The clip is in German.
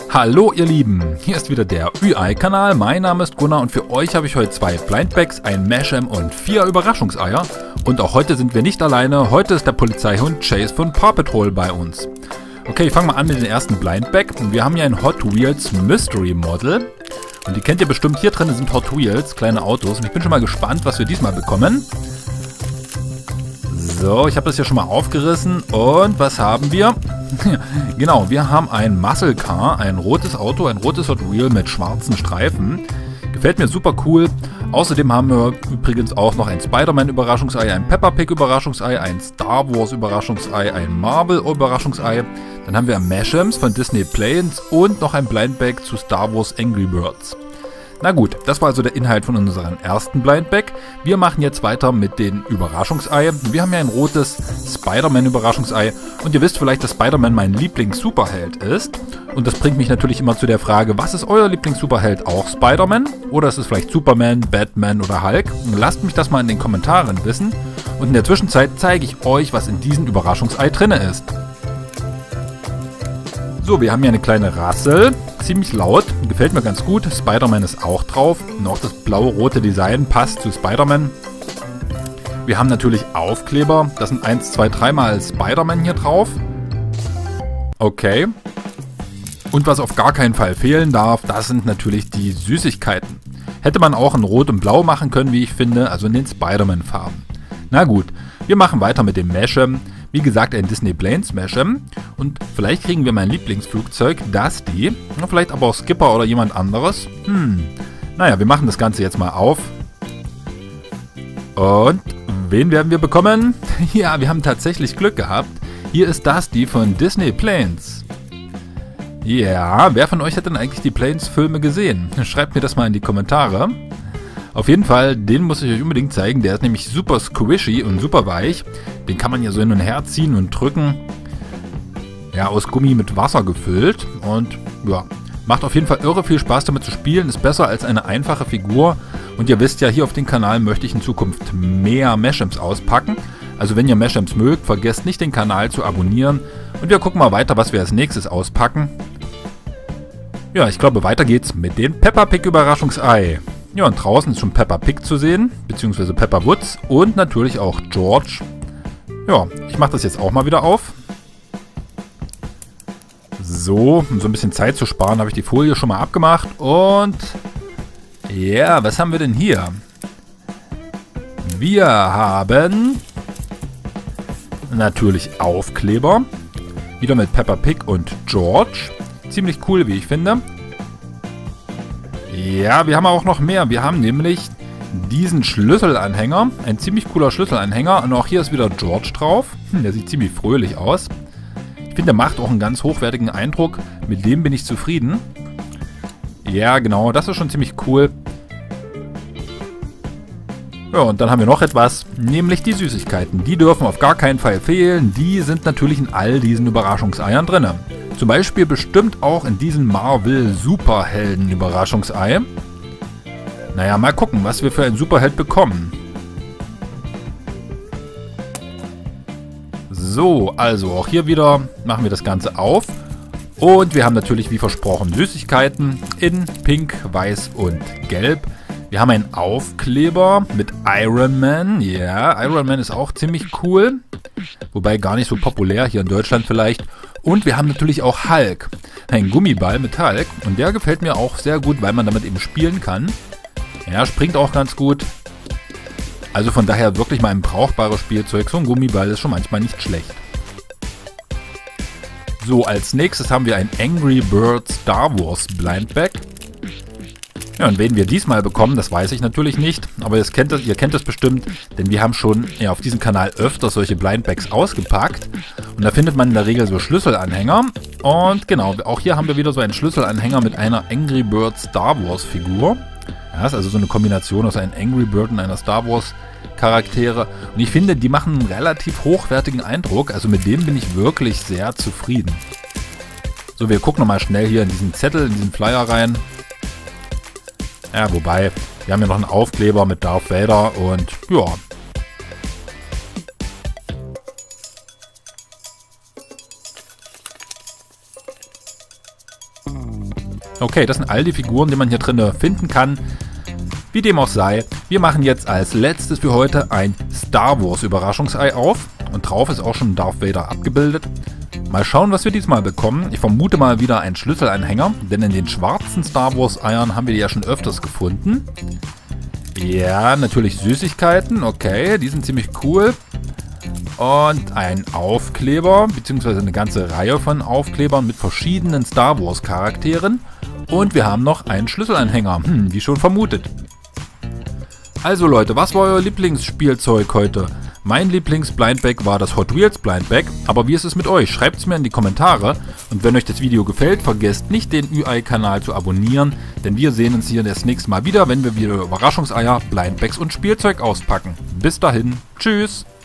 Hallo ihr Lieben, hier ist wieder der UI-Kanal, mein Name ist Gunnar und für euch habe ich heute 2 Blindbags, ein Mashem und 4 Überraschungseier. Und auch heute sind wir nicht alleine, heute ist der Polizeihund Chase von Paw Patrol bei uns. Okay, ich fange mal an mit dem ersten Blindbag. Wir haben hier ein Hot Wheels Mystery Model. Und die kennt ihr bestimmt, hier drin sind Hot Wheels, kleine Autos. Und ich bin schon mal gespannt, was wir diesmal bekommen. So, ich habe das hier schon mal aufgerissen. Und was haben wir? Genau, wir haben ein Muscle Car, ein rotes Auto, ein rotes Hot Wheel mit schwarzen Streifen. Gefällt mir super cool. Außerdem haben wir übrigens auch noch ein Spider-Man-Überraschungsei, ein Peppa Pig-Überraschungsei, ein Star Wars-Überraschungsei, ein Marvel-Überraschungsei. Dann haben wir Mashems von Disney Planes und noch ein Blindbag zu Star Wars Angry Birds. Na gut, das war also der Inhalt von unserem ersten Blindbag. Wir machen jetzt weiter mit den Überraschungsei. Wir haben ja ein rotes Spider-Man-Überraschungsei und ihr wisst vielleicht, dass Spider-Man mein Lieblings-Superheld ist. Und das bringt mich natürlich immer zu der Frage, was ist euer Lieblings-Superheld? Auch Spider-Man? Oder ist es vielleicht Superman, Batman oder Hulk? Lasst mich das mal in den Kommentaren wissen. Und in der Zwischenzeit zeige ich euch, was in diesem Überraschungsei drin ist. So, wir haben hier eine kleine Rassel. Ziemlich laut, gefällt mir ganz gut. Spider-Man ist auch drauf. Und auch das blau-rote Design passt zu Spider-Man. Wir haben natürlich Aufkleber. Das sind 1, 2, 3 Mal Spider-Man hier drauf. Okay. Und was auf gar keinen Fall fehlen darf, das sind natürlich die Süßigkeiten. Hätte man auch in Rot und Blau machen können, wie ich finde, also in den Spider-Man-Farben. Na gut, wir machen weiter mit dem Mashem. Wie gesagt, ein Disney Planes Mashem. Und vielleicht kriegen wir mein Lieblingsflugzeug, Dusty. Vielleicht aber auch Skipper oder jemand anderes. Naja, wir machen das Ganze jetzt mal auf. Und wen werden wir bekommen? Ja, wir haben tatsächlich Glück gehabt. Hier ist Dusty von Disney Planes. Ja, wer von euch hat denn eigentlich die Planes-Filme gesehen? Schreibt mir das mal in die Kommentare. Auf jeden Fall, den muss ich euch unbedingt zeigen. Der ist nämlich super squishy und super weich. Den kann man ja so hin und her ziehen und drücken. Ja, aus Gummi mit Wasser gefüllt. Und ja, macht auf jeden Fall irre viel Spaß damit zu spielen. Ist besser als eine einfache Figur. Und ihr wisst ja, hier auf dem Kanal möchte ich in Zukunft mehr Mashems auspacken. Also wenn ihr Mashems mögt, vergesst nicht den Kanal zu abonnieren. Und wir gucken mal weiter, was wir als nächstes auspacken. Ja, ich glaube, weiter geht's mit dem Peppa Pig Überraschungsei. Ja, und draußen ist schon Peppa Pig zu sehen, beziehungsweise Peppa Woods und natürlich auch George. Ja, ich mache das jetzt auch mal wieder auf. So, um so ein bisschen Zeit zu sparen, habe ich die Folie schon mal abgemacht. Und ja, was haben wir denn hier? Wir haben natürlich Aufkleber. Wieder mit Peppa Pig und George. Ziemlich cool, wie ich finde. Ja, wir haben auch noch mehr. Wir haben nämlich diesen Schlüsselanhänger. Ein ziemlich cooler Schlüsselanhänger. Und auch hier ist wieder George drauf. Der sieht ziemlich fröhlich aus. Ich finde, der macht auch einen ganz hochwertigen Eindruck. Mit dem bin ich zufrieden. Ja, genau. Das ist schon ziemlich cool. Ja, und dann haben wir noch etwas. Nämlich die Süßigkeiten. Die dürfen auf gar keinen Fall fehlen. Die sind natürlich in all diesen Überraschungseiern drin. Zum Beispiel bestimmt auch in diesem Marvel Superhelden Überraschungsei. Naja, mal gucken, was wir für einen Superheld bekommen. So, also auch hier wieder machen wir das Ganze auf. Und wir haben natürlich wie versprochen Süßigkeiten in Pink, Weiß und Gelb. Wir haben einen Aufkleber mit Iron Man. Ja, Iron Man ist auch ziemlich cool. Wobei gar nicht so populär hier in Deutschland vielleicht. Und wir haben natürlich auch Hulk. Ein Gummiball mit Hulk. Und der gefällt mir auch sehr gut, weil man damit eben spielen kann. Ja, springt auch ganz gut. Also von daher wirklich mal ein brauchbares Spielzeug. So ein Gummiball ist schon manchmal nicht schlecht. So, als nächstes haben wir ein Angry Birds Star Wars Blindbag. Ja, und wen wir diesmal bekommen, das weiß ich natürlich nicht, aber ihr kennt das bestimmt, denn wir haben schon auf diesem Kanal öfter solche Blindbags ausgepackt und da findet man in der Regel so Schlüsselanhänger und genau, auch hier haben wir wieder so einen Schlüsselanhänger mit einer Angry Birds Star Wars Figur. Ja, ist also so eine Kombination aus einem Angry Bird und einer Star Wars Charaktere und ich finde, die machen einen relativ hochwertigen Eindruck, also mit dem bin ich wirklich sehr zufrieden. So, wir gucken nochmal schnell hier in diesen Zettel, in diesen Flyer rein. Ja, wobei, wir haben ja noch einen Aufkleber mit Darth Vader und ja. Okay, das sind all die Figuren, die man hier drin finden kann. Wie dem auch sei, wir machen jetzt als letztes für heute ein Star Wars Überraschungsei auf. Und drauf ist auch schon Darth Vader abgebildet. Mal schauen, was wir diesmal bekommen. Ich vermute mal wieder einen Schlüsselanhänger, denn in den schwarzen Star Wars Eiern haben wir die ja schon öfters gefunden. Ja, natürlich Süßigkeiten, okay, die sind ziemlich cool. Und ein Aufkleber, beziehungsweise eine ganze Reihe von Aufklebern mit verschiedenen Star Wars Charakteren. Und wir haben noch einen Schlüsselanhänger, wie schon vermutet. Also Leute, was war euer Lieblingsspielzeug heute? Mein Lieblings-Blindbag war das Hot Wheels Blindbag, aber wie ist es mit euch? Schreibt es mir in die Kommentare und wenn euch das Video gefällt, vergesst nicht den UI-Kanal zu abonnieren, denn wir sehen uns hier das nächste Mal wieder, wenn wir wieder Überraschungseier, Blindbags und Spielzeug auspacken. Bis dahin, tschüss!